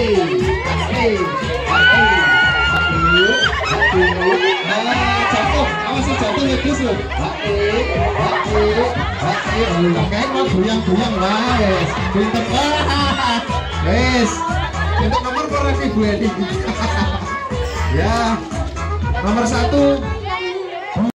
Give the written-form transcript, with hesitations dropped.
Jatuh, awas jatuh ya Gus loh. Kayak mau goyang-goyang wes. Pinter wes. Untuk nomor berapa Bu Edi? Ya, nomor 1